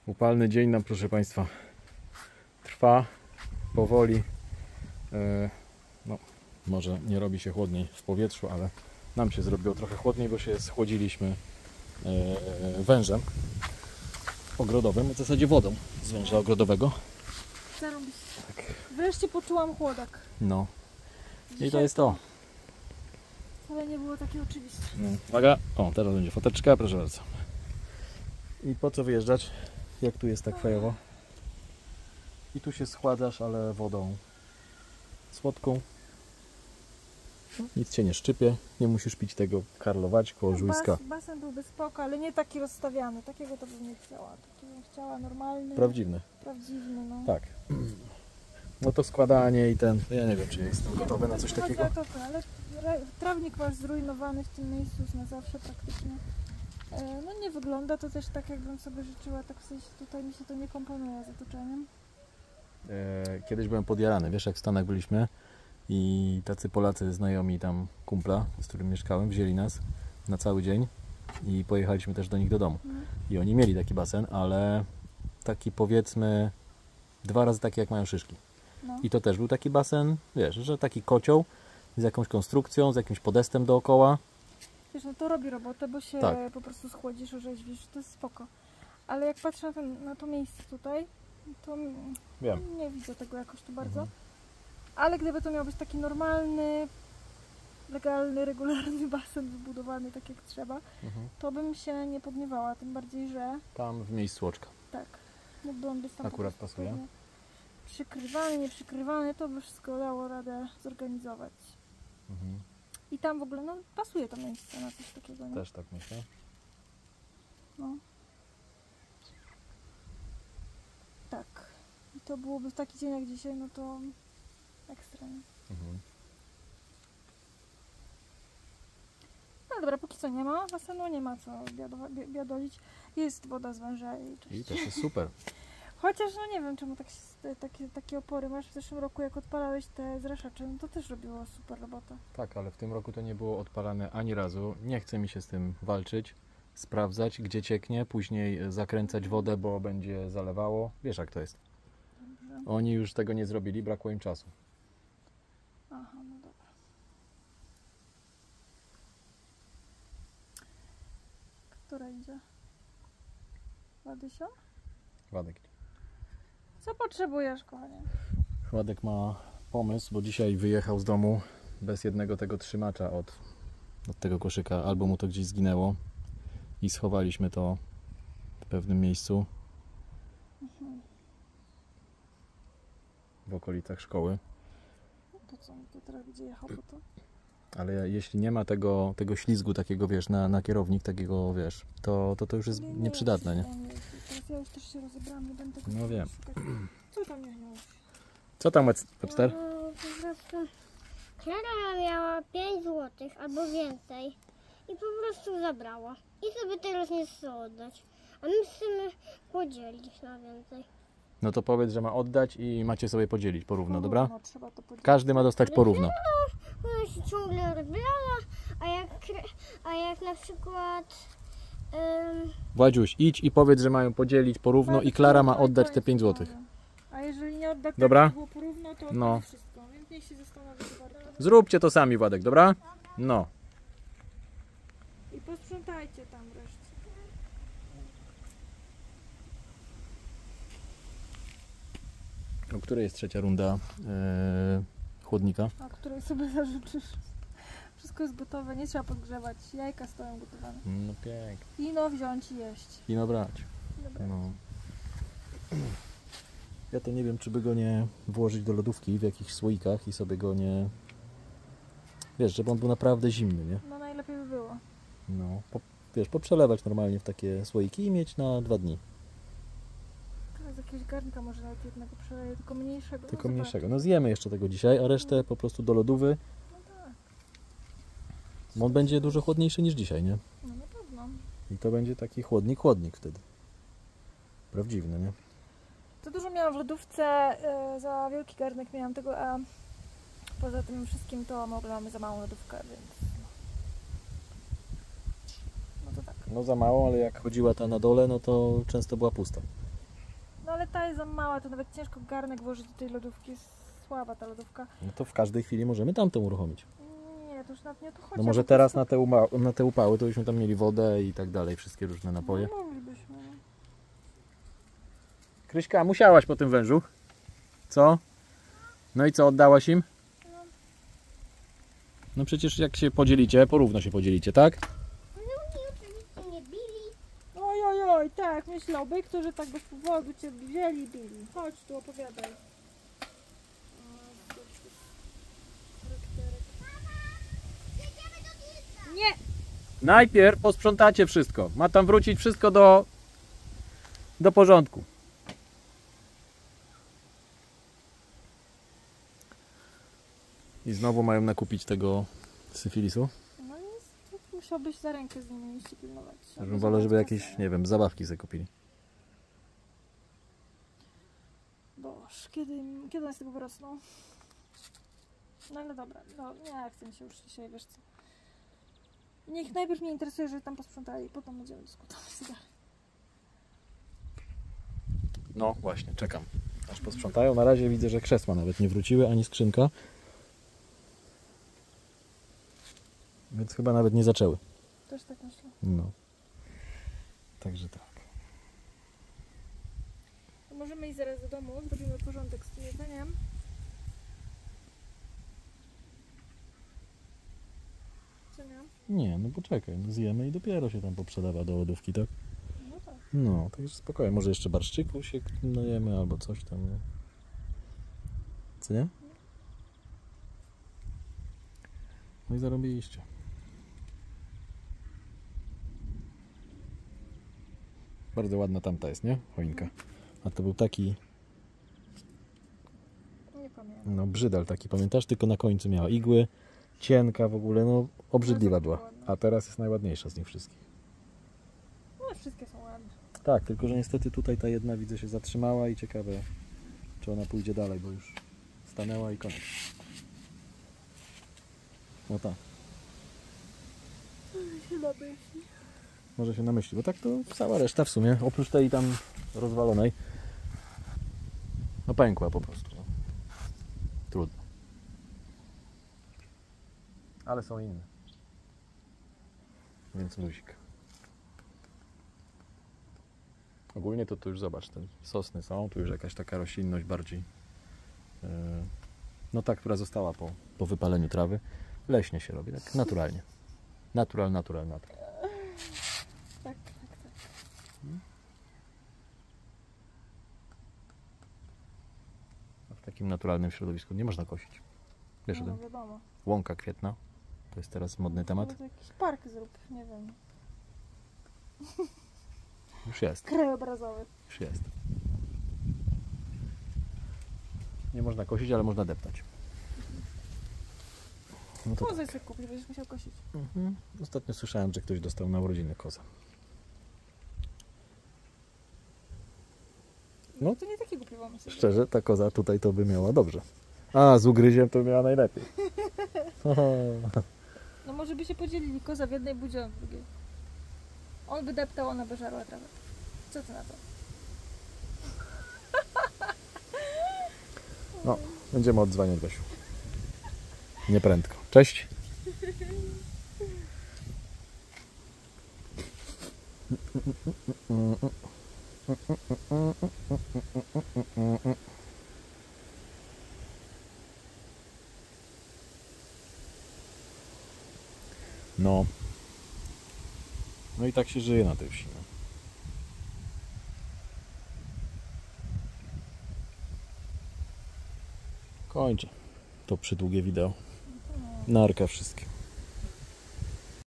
Upalny dzień nam, proszę Państwa, trwa powoli. No, może nie robi się chłodniej w powietrzu, ale nam się zrobiło trochę chłodniej, bo się schłodziliśmy wężem ogrodowym, w zasadzie wodą z węża ogrodowego. Tak. Wreszcie poczułam chłodak. No. I to jest to. Wcale nie było takie oczywiste. No. Uwaga, o, teraz będzie foteczka, proszę bardzo. I po co wyjeżdżać, jak tu jest tak fajowo? I tu się schładzasz, ale wodą słodką. Nic cię nie szczypie, nie musisz pić tego karlować koło żuiska. Basen byłby spoko, ale nie taki rozstawiany. Takiego to bym nie chciała. Takiego bym chciała normalny. Prawdziwy. Prawdziwy, no. Tak. No to składanie i ten, ja nie wiem, czy jestem gotowy na coś takiego. Ale trawnik masz zrujnowany w tym miejscu już na zawsze praktycznie. No nie wygląda to też tak, jakbym sobie życzyła, tak w sensie tutaj mi się to nie komponuje z otoczeniem. Kiedyś byłem podjarany, wiesz, jak w Stanach byliśmy i tacy Polacy znajomi tam kumpla, z którym mieszkałem, wzięli nas na cały dzień i pojechaliśmy też do nich do domu. I oni mieli taki basen, ale taki powiedzmy 2 razy taki, jak mają szyszki. No. I to też był taki basen, wiesz, że taki kocioł z jakąś konstrukcją, z jakimś podestem dookoła. Wiesz, no to robi robotę, bo się Tak. po prostu schłodzisz, orzeźwisz, to jest spoko. Ale jak patrzę na to miejsce tutaj, to Wiem. nie widzę tego jakoś tu bardzo. Ale gdyby to miał być taki normalny, legalny, regularny basen wybudowany tak jak trzeba, to bym się nie pogniewała, tym bardziej, że Tam w miejscu oczka. tak, mógłby on być tam Akurat po prostu pasuje. przykrywany, nieprzykrywany, to by wszystko dało radę zorganizować. I tam w ogóle, no pasuje to miejsce na coś takiego, nie? Też tak myślę. No. Tak. I to byłoby w taki dzień jak dzisiaj, no to ekstra, nie? No dobra, póki co nie ma basenu, nie ma co biadolić. Jest woda z węża I też jest super. Chociaż no nie wiem, czemu takie opory masz. W zeszłym roku jak odpalałeś te zraszacze, no to też robiło super robotę. Tak, ale w tym roku to nie było odpalane ani razu. Nie chce mi się z tym walczyć, sprawdzać, gdzie cieknie, później zakręcać wodę, bo będzie zalewało. Wiesz, jak to jest. Dobrze. Oni już tego nie zrobili, brakło im czasu. Aha, no dobra. Która idzie? Ładysio? Władek. Co potrzebujesz, kochanie? Władek ma pomysł, bo dzisiaj wyjechał z domu bez jednego tego trzymacza od tego koszyka. Albo mu to gdzieś zginęło i schowaliśmy to w pewnym miejscu w okolicach szkoły. No to co, to teraz będzie jechał po to? Ale jeśli nie ma tego ślizgu takiego, wiesz, na kierownik, takiego, wiesz, to już jest nieprzydatne, nie? Teraz ja już też się rozebrałam, nie będę tego No wiem. szukać. Co tam miałeś? Co tam, Webster? Po prostu Klara miała 5 zł albo więcej i po prostu zabrała. I sobie teraz nie chce oddać. A my chcemy podzielić na więcej. No to powiedz, że ma oddać i macie sobie podzielić porówno, dobra? No, trzeba to podzielić. Każdy ma dostać porówno. Ona się ciągle rozbrała, a jak na przykład... Władziuś, idź i powiedz, że mają podzielić porówno i Klara ma oddać te 5 zł. A jeżeli nie odda, Dobra? było porówno, to No. odda wszystko. Więc niech się zastanowi bardzo. Zróbcie to sami, Władek, dobra? No. I posprzątajcie tam wreszcie. O której jest trzecia runda chłodnika? A której sobie zażyczysz. Wszystko jest gotowe, nie trzeba podgrzewać. Jajka stoją gotowane. No pięknie. Ino wziąć i jeść. Ino brać. Dobra. No. Ja to nie wiem, czy by go nie włożyć do lodówki w jakichś słoikach i sobie go nie... Wiesz, żeby on był naprawdę zimny, nie? No najlepiej by było. No. Wiesz, poprzelewać normalnie w takie słoiki i mieć na 2 dni. Teraz jakiegoś garnka może nawet jednego przeleję, tylko mniejszego. Tylko no mniejszego. No zjemy jeszcze tego dzisiaj, a resztę po prostu do lodówy. No tak. Bo on będzie dużo chłodniejszy niż dzisiaj, nie? No na pewno. I to będzie taki chłodnik wtedy. Prawdziwy, no nie? Za dużo miałam w lodówce, za wielki garnek miałam tego, a poza tym wszystkim to mamy za małą lodówkę, więc no to tak. No za mało, ale jak chodziła ta na dole, no to często była pusta. ta jest za mała, to nawet ciężko garnek włożyć do tej lodówki. Jest słaba ta lodówka. No to w każdej chwili możemy tamtą uruchomić. Nie, to już nawet nie o to chodzi. No a może po teraz prostu- na te upały to byśmy tam mieli wodę i tak dalej, wszystkie różne napoje. No, moglibyśmy. No. Kryśka, musiałaś po tym wężu? Co? No i co, oddałaś im? No przecież jak się podzielicie, porówno się podzielicie, tak? No oni oczywiście nie bili. Oj, tak, myślałby, którzy tak bez powodu cię wzięli i bili. Chodź tu, opowiadaj. Nie! Najpierw posprzątacie wszystko. Ma tam wrócić wszystko do porządku. I znowu mają nakupić tego syfilisu. No i musiałbyś za rękę z nimi iść i pilnować. Ja bym wolał, żeby jakieś, nie wiem, zabawki sobie kupili. Boż, kiedy one z tego wyrosną? No ale dobra, no nie chcę mi się już dzisiaj, wiesz co. Niech najpierw mnie interesuje, że tam posprzątali, potem będziemy dyskutować dalej. No właśnie, czekam. Aż posprzątają. Na razie widzę, że krzesła nawet nie wróciły, ani skrzynka. Więc chyba nawet nie zaczęły. Też tak myślę. No. Także tak. To możemy iść zaraz do domu, zrobimy porządek z tym jedzeniem. Co nie? Nie, no poczekaj, no zjemy i dopiero się tam poprzedawa do lodówki, tak? No tak. No, także spokojnie. Może jeszcze barszczyku się najemy albo coś tam. Nie? Co nie? No i zarobiliście. Bardzo ładna tamta jest, nie? Choinka. A to był taki, Nie pamiętam. no brzydal taki, pamiętasz? Tylko na końcu miała igły, cienka w ogóle, no obrzydliwa była. A teraz jest najładniejsza z nich wszystkich. No wszystkie są ładne. Tak, tylko że niestety tutaj ta jedna widzę się zatrzymała i ciekawe, czy ona pójdzie dalej, bo już stanęła i koniec. No tak, Chyba myśli. może się namyśli, bo tak to cała reszta w sumie, oprócz tej tam rozwalonej, no pękła po prostu. No. Trudno. Ale są inne. Więc luzik. Ogólnie to tu już zobacz, te sosny są, tu już jakaś taka roślinność bardziej, no ta, która została po wypaleniu trawy. Leśnie się robi, tak naturalnie. Natural. Tak. W takim naturalnym środowisku nie można kosić. Wiesz o No tym? wiadomo. Łąka kwietna. To jest teraz modny temat. Może jakiś park zrób, nie wiem. Już jest. Krajobrazowy. Już jest. Nie można kosić, ale można deptać. No to Kozę sobie kupić, będziesz musiał kosić. Ostatnio słyszałem, że ktoś dostał na urodziny kozę. No. To nie taki głupi pomysł. Szczerze, ta koza tutaj to by miała dobrze. A, z ugryziem to by miała najlepiej. No może by się podzielili, koza w jednej budzie, on w drugiej. On by deptał, ona by żarła trawę. Co ty na to? No, będziemy odzwaniać Basiu. Nieprędko. Cześć. No. No i tak się żyje na tej wsi. No. Kończę to przydługie wideo. Narka wszystkie.